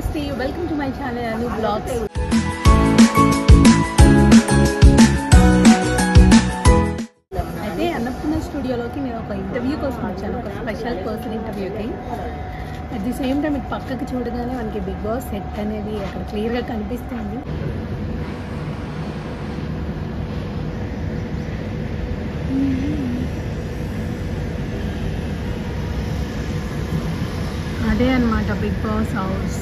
నమస్తే, welcome to my channel Anu vlogs. అయితే అన్నపూర్ణ స్టూడియోలోకి నేను ఒక ఇంటర్వ్యూ కోసం వచ్చాను, ఒక స్పెషల్ పర్సన్ ఇంటర్వ్యూకి. అట్ ది సేమ్ టైం ఇటు పక్కకి చూడగానే మనకి బిగ్ బాస్ సెట్ అనేది అక్కడ క్లియర్గా కనిపిస్తుంది. అదే అన్నమాట బిగ్ బాస్ హౌస్.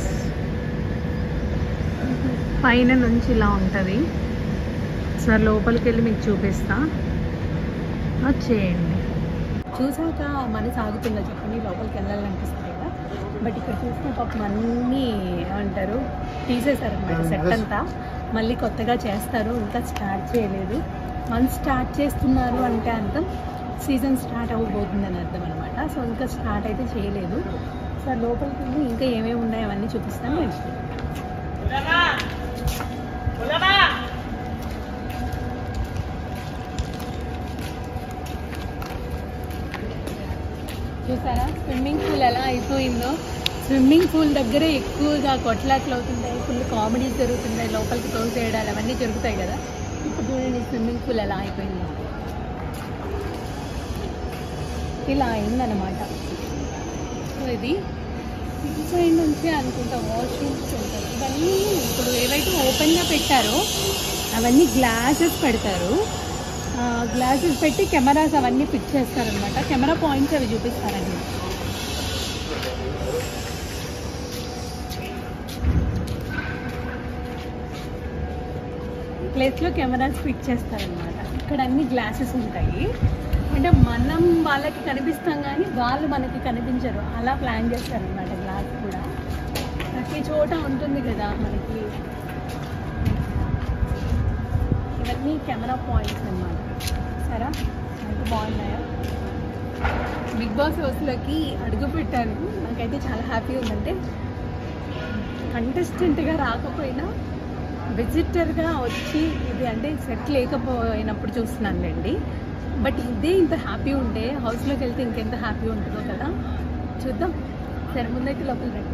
పైన నుంచి ఇలా ఉంటుంది. సార్ లోపలికి వెళ్ళి మీకు చూపిస్తా, వచ్చేయండి. చూసాక మనసు ఆగుతుందా చెప్పండి, లోపలికి వెళ్ళాలనిపిస్తుంది కదా. బట్ ఇక్కడ చూసిన పాపం అన్నీ ఏమంటారు తీసేశారనమాట సెట్ అంతా. మళ్ళీ కొత్తగా చేస్తారు, ఇంకా స్టార్ట్ చేయలేదు. వన్స్ స్టార్ట్ చేస్తున్నారు అంటే అర్థం సీజన్ స్టార్ట్ అవ్వబోతుందని అర్థం అనమాట. సో ఇంకా స్టార్ట్ అయితే చేయలేదు. సార్ లోపలికి వెళ్ళి ఇంకా ఏమేమి ఉన్నాయో అవన్నీ చూపిస్తాను నెక్స్ట్. చూసారా స్విమ్మింగ్ పూల్ ఎలా అయిపోయిందో. స్విమ్మింగ్ పూల్ దగ్గరే ఎక్కువగా కొట్లాట్లు అవుతుంటాయి, ఫుల్ కామెడీస్ జరుగుతుంటాయి, లోపలికి తోసేయడాలు అవన్నీ జరుగుతాయి కదా. ఇప్పుడు చూడండి స్విమ్మింగ్ పూల్ ఎలా అయిపోయిందో. ఇలా అయిందనమాట. సో ఇది ఇటు సైడ్ నుంచి అనుకుంటా వాష్రూమ్స్ ఉంటాయి. ఇవన్నీ ఇప్పుడు ఏవైతే ఓపెన్గా పెట్టారో అవన్నీ గ్లాసెస్ పెడతారు. గ్లాసెస్ పెట్టి కెమెరాస్ అవన్నీ ఫిక్స్ చేస్తారనమాట. కెమెరా పాయింట్స్ అవి చూపిస్తారండి. ప్లేస్లో కెమెరాస్ ఫిక్స్ చేస్తారనమాట. ఇక్కడ అన్ని గ్లాసెస్ ఉంటాయి. అంటే మనం వాళ్ళకి కనిపిస్తాం కానీ వాళ్ళు మనకి కనిపించరు, అలా ప్లాన్ చేస్తారనమాట. గ్లాస్ కూడా ప్రతి చోట ఉంటుంది కదా మనకి. ఇవన్నీ కెమెరా పాయింట్స్ అన్నమాట. సరే ఎంత బాగున్నాయో. బిగ్ బాస్ హౌస్లోకి అడుగు పెట్టాను. నాకైతే చాలా హ్యాపీ ఉందంటే కంటెస్టెంట్గా రాకపోయినా విజిటర్గా వచ్చి ఇది అంటే సెట్ లేకపోయినప్పుడు చూస్తున్నానులేండి. బట్ ఇదే ఇంత హ్యాపీ ఉంటే హౌస్లోకి వెళ్తే ఇంకెంత హ్యాపీ ఉంటుందో కదా. చూద్దాం. సరే ముందైతే లోపల రండి.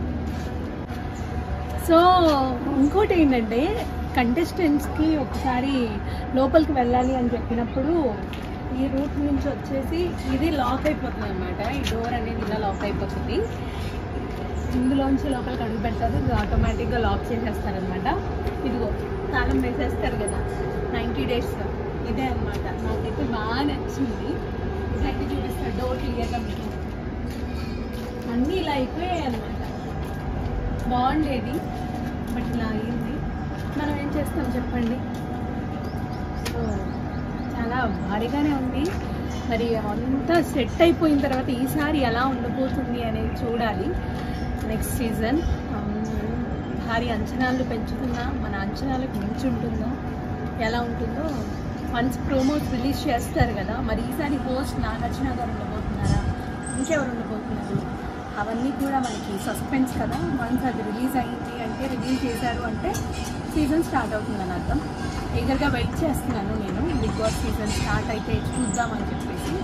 సో ఇంకోటి ఏంటంటే కంటెస్టెంట్స్కి ఒకసారి లోపలికి వెళ్ళాలి అని చెప్పినప్పుడు ఈ రూట్ నుంచి వచ్చేసి ఇది లాక్ అయిపోతుంది అనమాట. ఈ డోర్ అనేది ఇలా లాక్ అయిపోతుంది. ఇందులోంచి లోపలికి అడుగు పెడతారు, ఇది ఆటోమేటిక్గా లాక్ చేసేస్తారనమాట. ఇదిగో తాళం వేసేస్తారు కదా 90 days. ఇదే అనమాట. నాకైతే బాగా నచ్చింది. ఇదైతే చూపిస్తారు డోర్ క్లియర్గా మీకు. అన్నీ ఇలా అయిపోయాయి అనమాట. బాగుండేది బట్ ఇలా అయింది. మనం ఏం చేస్తాం చెప్పండి. సో చాలా భారీగానే ఉంది. మరి అంతా సెట్ అయిపోయిన తర్వాత ఈసారి ఎలా ఉండబోతుంది అనేది చూడాలి. నెక్స్ట్ సీజన్ భారీ అంచనాలు పెంచుతుందా, మన అంచనాలకు మించి ఉంటుందా, ఎలా ఉంటుందో వన్స్ ప్రోమోస్ రిలీజ్ చేస్తారు కదా. మరి ఈసారి హోస్ట్ నాగార్జున గారు ఉండబోతున్నారా, ఇంకెవరు ఉండబోతున్నారు, అవన్నీ కూడా మనకి సస్పెన్స్ కదా. వన్స్ అది రిలీజ్ అయ్యింది అంటే, రిలీజ్ చేశారు అంటే సీజన్ స్టార్ట్ అవుతుందని అర్థం. ఈగర్గా వెయిట్ చేస్తున్నాను నేను. బిగ్ బాస్ సీజన్ స్టార్ట్ అయితే చూద్దామని చెప్పేసి.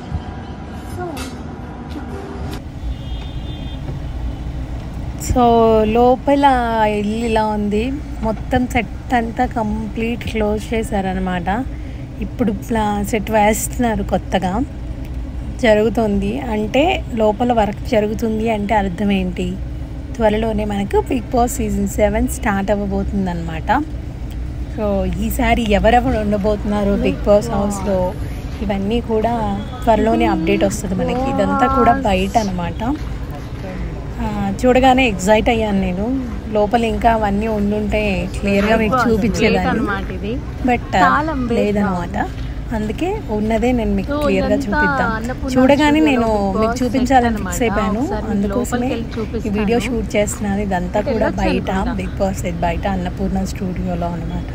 సో లోపల ఇల్లు ఇలా ఉంది. మొత్తం సెట్ అంతా కంప్లీట్ క్లోజ్ చేశారనమాట. ఇప్పుడు సెట్ వేస్తున్నారు, కొత్తగా జరుగుతుంది. అంటే లోపల వర్క్ జరుగుతుంది అంటే అర్థం ఏంటి, త్వరలోనే మనకు బిగ్ బాస్ సీజన్ 7 స్టార్ట్ అవ్వబోతుంది అనమాట. సో ఈసారి ఎవరెవరు ఉండబోతున్నారు బిగ్ బాస్ హౌస్లో ఇవన్నీ కూడా త్వరలోనే అప్డేట్ వస్తుంది మనకి. ఇదంతా కూడా బయట అనమాట. చూడగానే ఎగ్జైట్ అయ్యాను నేను. లోపల ఇంకా అవన్నీ ఉండుంటే క్లియర్గా మీకు చూపించేదాన్ని, బట్ లేదనమాట. అందుకే ఉన్నదే నేను మీకు క్లియర్గా చూపిద్దాం. చూడగానే నేను మీకు చూపించాలని ఫిక్స్ అయిపోయాను. అందుకోసమే ఈ వీడియో షూట్ చేస్తున్నాను. ఇదంతా కూడా బయట బిగ్ బాస్ బయట అన్నపూర్ణ స్టూడియోలో అనమాట.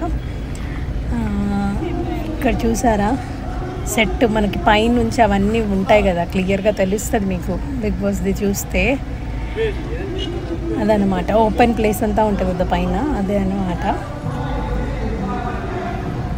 ఇక్కడ చూసారా సెట్ మనకి పైనుంచి అవన్నీ ఉంటాయి కదా, క్లియర్గా తెలుస్తుంది మీకు బిగ్ బాస్ది చూస్తే. అదనమాట ఓపెన్ ప్లేస్ అంతా ఉంటుంది కదా పైన, అదే అనమాట.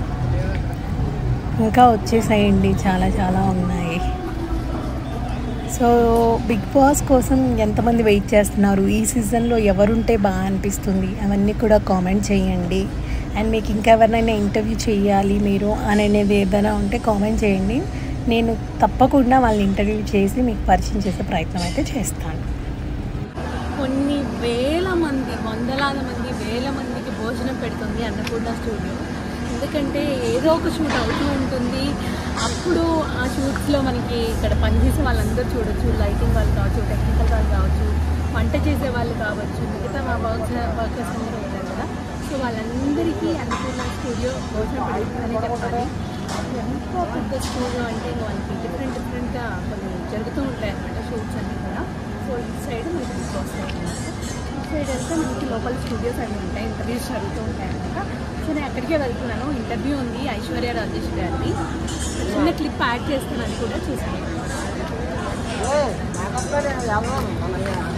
ఇంకా వచ్చేసాయండి, చాలా చాలా ఉన్నాయి. సో బిగ్ బాస్ కోసం ఎంతమంది వెయిట్ చేస్తున్నారు, ఈ సీజన్లో ఎవరుంటే బాగా అనిపిస్తుంది అవన్నీ కూడా కామెంట్ చేయండి. అండ్ మీకు ఇంకా ఎవరినైనా ఇంటర్వ్యూ చేయాలి మీరు అనేది ఏదైనా ఉంటే కామెంట్ చేయండి. నేను తప్పకుండా వాళ్ళని ఇంటర్వ్యూ చేసి మీకు పరిచయం చేసే ప్రయత్నం అయితే చేస్తాను. కొన్ని వేల మంది, వందలాది మంది, వేల మందికి భోజనం పెడుతుంది అన్నపూర్ణ స్టూడియో. ఎందుకంటే ఏదో ఒక షూట్ అవుతూ ఉంటుంది. అప్పుడు ఆ షూట్స్లో మనకి ఇక్కడ పనిచేసే వాళ్ళందరూ చూడొచ్చు. లైటింగ్ వాళ్ళు కావచ్చు, టెక్నికల్ వాళ్ళు కావచ్చు, వంట చేసే వాళ్ళు కావచ్చు, మిగతా వర్కర్స్ అందరూ ఉంటారు కదా. సో వాళ్ళందరికీ అన్నపూర్ణ స్టూడియో భోజనం పెడుతుందని చెప్పాలి. ఎంతో పెద్ద స్టూడియో అంటే వాళ్ళకి డిఫరెంట్గా కొన్ని జరుగుతూ ఉంటాయి అన్నమాట షూట్స్ అన్నీ కూడా. సో ఇటు సైడ్ మనకి బిగ్ బాస్ ఇటు సైడ్ వెళ్తే మనకి లోకల్ స్టూడియోస్ అన్నీ ఉంటాయి, ఇంటర్వ్యూస్ జరుగుతూ ఉంటాయి అన్నమాట. సో నేను అక్కడికే వెళ్తున్నాను. ఇంటర్వ్యూ ఉంది ఐశ్వర్య రాజేష్ గారిది. చిన్న క్లిప్ యాడ్ చేస్తాను, అది కూడా చూసాను.